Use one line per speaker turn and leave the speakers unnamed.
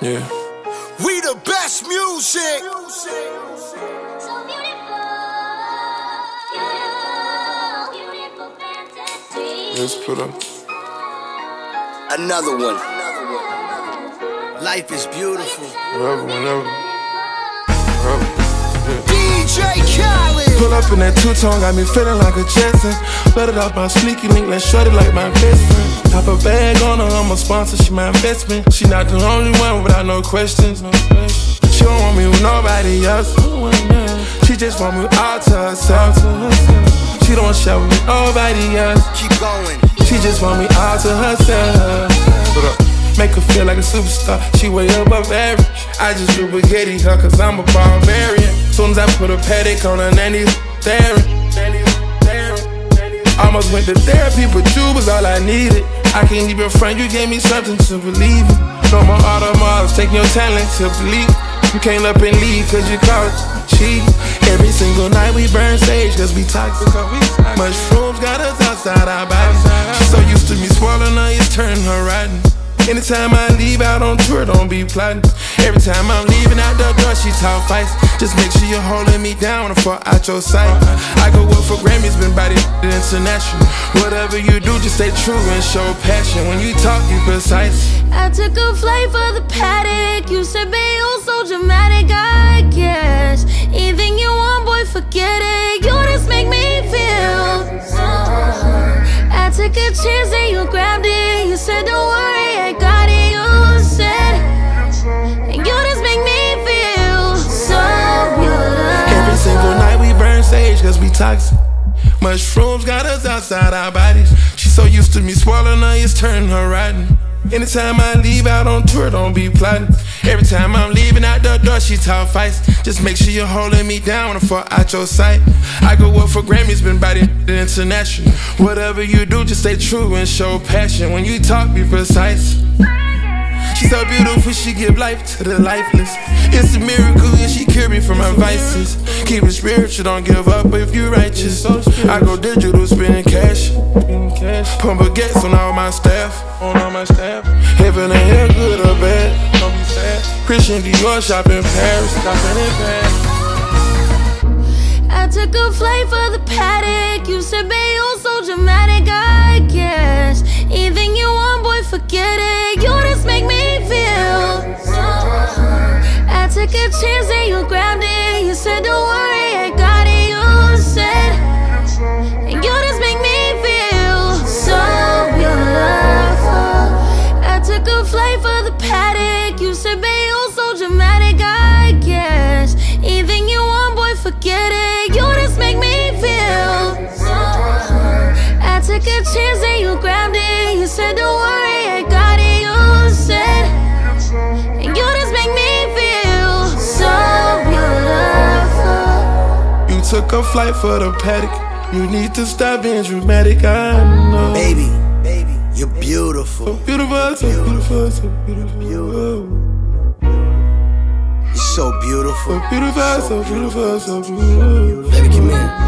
Yeah.
We the best music.
Let's put up
another one. Life is beautiful.
whenever.
DJ Khaled.
Pull up in that two-tone, got me feeling like a Jetson. Let it off my sneaky link, let's shorty like my best friend. Top a bag on her, I'm a sponsor, she my investment. She not the only one without no questions. She don't want me with nobody else. She just want me all to herself. She don't share with nobody else.
Keep going.
She just want me all to herself. Make her feel like a superstar, she way above average. I just do spaghetti her cause I'm a barbarian. Soon as I put a paddock on her nanny, staring. Almost went to therapy, but you was all I needed. I can't even front, you gave me something to believe in. No more automobiles, take your talent to believe. You came up and leave cause you caught cheat. Every single night we burn sage cause we toxic. Mushrooms got us outside our bodies. She's so used to me spoiling her, it's turning her rotten. Anytime I leave out on tour, don't be plotting. Every time I'm leaving out the door, she talk fights. Just make sure you're holding me down and fall out your sight. I go up for Grammys, been by the international. Whatever you do, just stay true and show passion. When you talk, be precise.
I took a flight for the paddock. You said, babe, you're so dramatic, I guess. Anything you want, boy, forget it. You just make me feel. I took a chance and you grabbed it. You said, don't worry, I got it. You said, and you just make me feel so good.
Every single night we burn sage cause we toxic. Mushrooms got us outside our bodies. She's so used to me spoiling her, it's turning her rotten. Anytime I leave out on tour, don't be plotting. Every time I'm leaving out the door, she talk fights. Just make sure you're holding me down and fall out your sight. I go up for Grammys, been by the international. Whatever you do, just stay true and show passion. When you talk, be precise. She's so beautiful, she give life to the lifeless. It's a miracle and she cured me from my vices. Keep it spiritual, don't give up if you righteous. I go digital, spending cash. Pump baguettes on all my staff. Heaven and hell, good or bad, don't be sad. Christian Dior, shop in Paris.
I took a flight for the paddock. You said, babe, you're so dramatic, I guess. Anything you want, boy, forget it. You just make me feel. I took a chance and you grabbed it. You said, don't worry, I got it. You said, and you just make me feel so beautiful. I took a flight for the paddock. You said, babe, you're so dramatic, I guess. Anything you want, boy, forget it. You just make me feel. I took a chance and you grabbed it. You said, don't worry, I got it. You said, and you just make me feel so beautiful.
You took a flight for the paddock. You need to stop being dramatic, I know.
Baby, you're beautiful.
So beautiful, so beautiful, so beautiful.
You're so beautiful.
So beautiful, so beautiful, so beautiful.
Baby, come here.